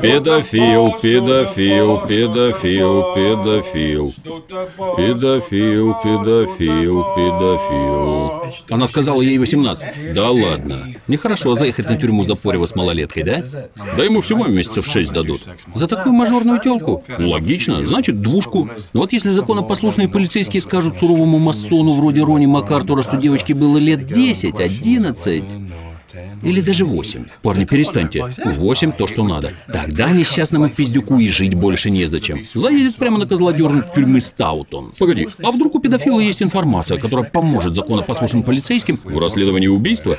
Педофил, педофил, педофил, педофил. Педофил, педофил, педофил. Она сказала, ей 18. Да ладно. Нехорошо заехать на тюрьму за порево с малолеткой, да? Да ему всего месяцев 6 дадут. За такую мажорную тёлку? Логично, значит, двушку. Но вот если законопослушные полицейские скажут суровому масону вроде Рони МакАртура, что девочке было лет 10, 11... Или даже 8. Парни, перестаньте. 8 то, что надо. Тогда несчастному пиздюку и жить больше незачем. Заедет прямо на козлодёрн тюрьмы Стаутон. Погоди, а вдруг у педофила есть информация, которая поможет законопослушным полицейским в расследовании убийства?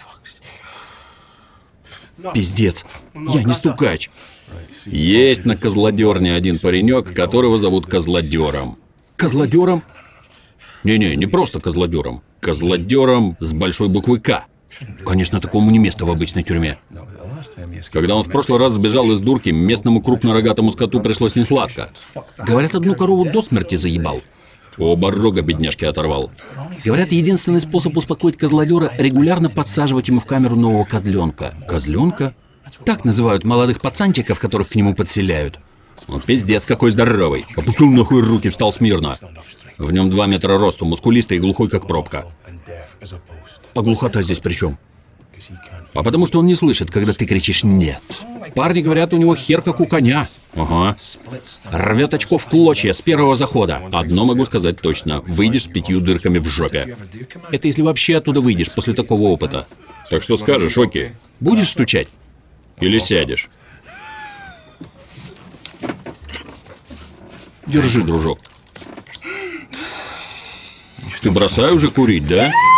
Пиздец. Я не стукач. Есть на козлодёрне один паренек, которого зовут Козлодёром. Козлодёром? Не-не, не просто Козлодёром. Козлодёром с большой буквы «К». Конечно, такому не место в обычной тюрьме. Когда он в прошлый раз сбежал из дурки, местному крупнорогатому скоту пришлось несладко. Говорят, одну корову до смерти заебал. Оба рога бедняжки оторвал. Говорят, единственный способ успокоить козлодёра — регулярно подсаживать ему в камеру нового козленка. Козленка? Так называют молодых пацанчиков, которых к нему подселяют. Он пиздец какой здоровый. Опустил нахуй руки, встал смирно. В нем 2 метра росту, мускулистый и глухой, как пробка. А глухота здесь при чем? А потому что он не слышит, когда ты кричишь «нет». Парни говорят, у него хер как у коня. Ага. Рвет очко в клочья с первого захода. Одно могу сказать точно. Выйдешь с 5 дырками в жопе. Это если вообще оттуда выйдешь после такого опыта. Так что скажешь, Оки? Будешь стучать? Или сядешь? Держи, дружок. Ты бросай уже курить, да?